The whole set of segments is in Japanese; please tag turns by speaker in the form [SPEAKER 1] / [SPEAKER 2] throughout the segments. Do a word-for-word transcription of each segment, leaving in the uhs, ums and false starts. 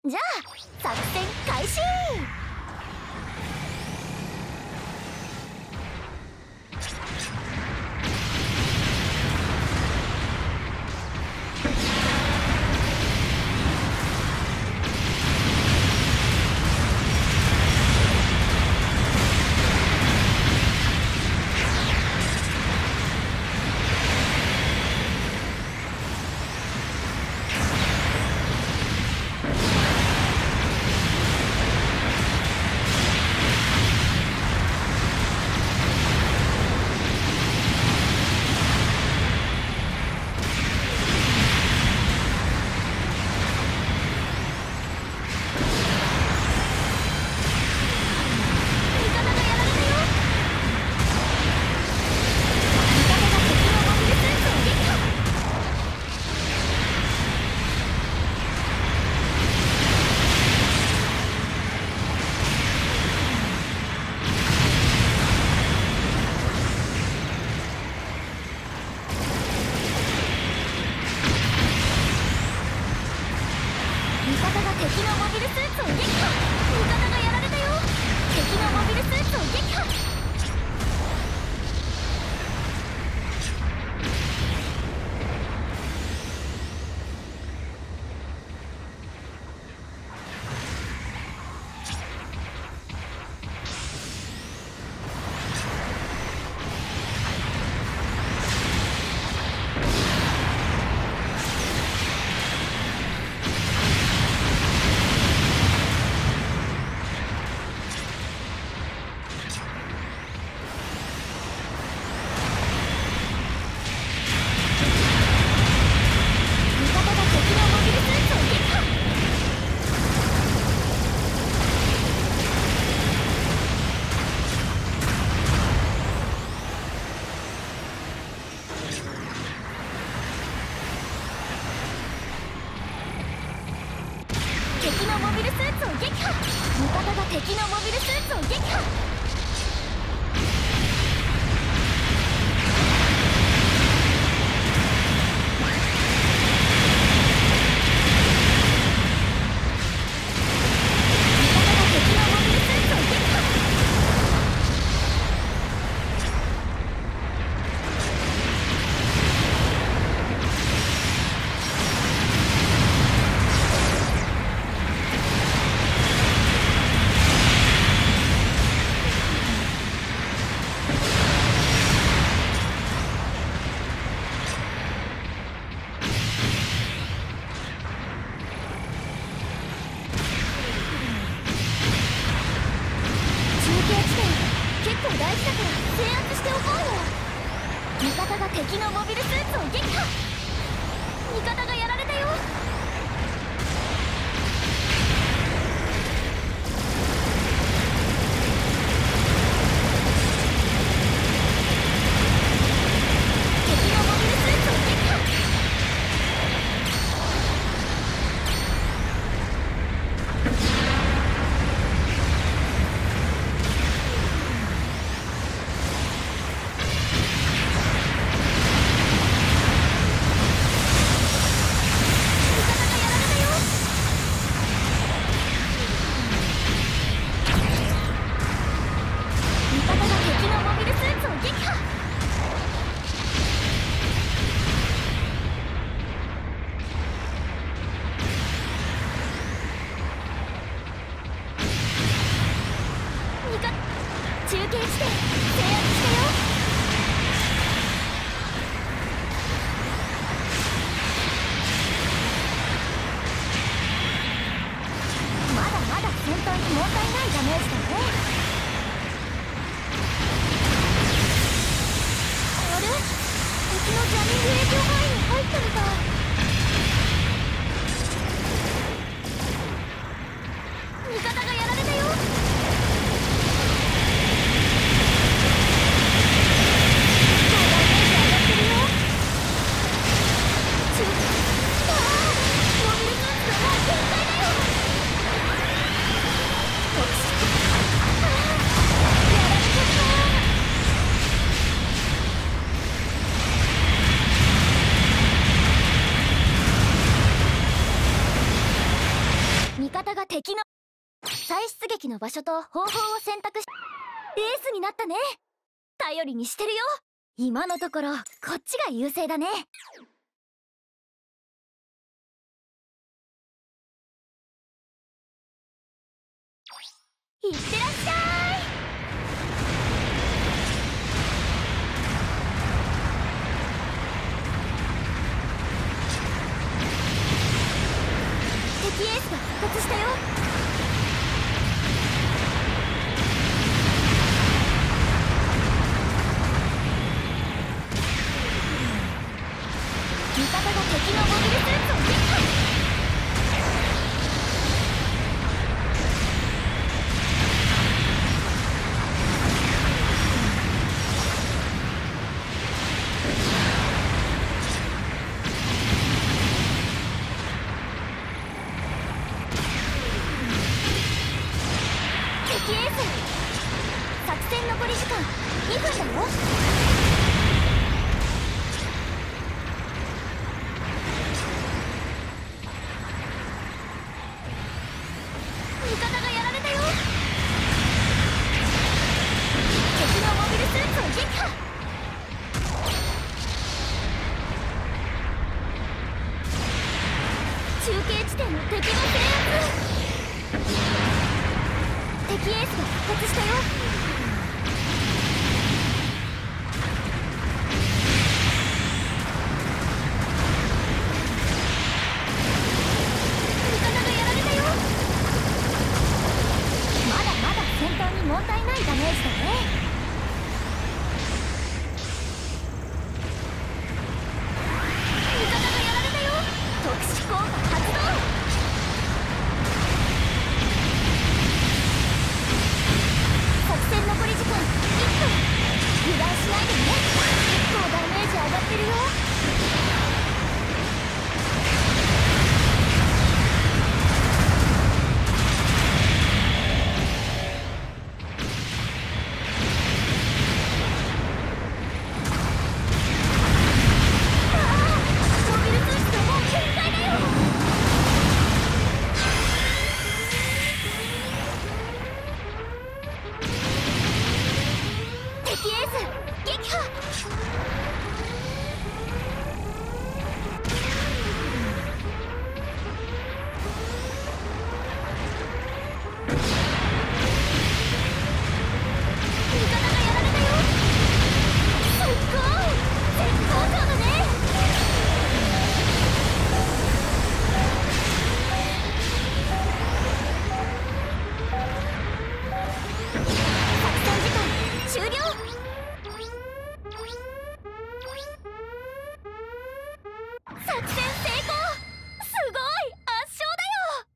[SPEAKER 1] じゃあ作戦開始。敵のモビルスーツを撃破。味方がやられたよ。敵のモビルスーツを撃破。敵のモビルスーツを撃破。味方が敵のモビルスーツを撃破。 撃の場所と方法を選択しエースになったね。頼りにしてるよ。今のところこっちが優勢だね。いってらっしゃい。敵エースが復活したよ。味方が敵のモビルスーツを撃破。敵エース、作戦残り時間にふんだよ。味方がやられたよ。敵のモビルスーツを撃破。中継地点の敵の制圧。敵エースが復活したよ。味方がやられたよ。まだまだ戦闘に問題ないダメージだね。味方がやられたよ。特殊効果発動。作戦残り時間いっぷん。油断しないでね。結構ダメージ上がってるよ。ああ、モビルスーツがもう限界だよ。敵エース撃破。味方がやられたよ。すっごい絶好調だね。作戦時間終了。作戦成功。すごい圧勝だよ。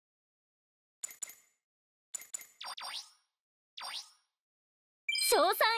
[SPEAKER 1] 賞賛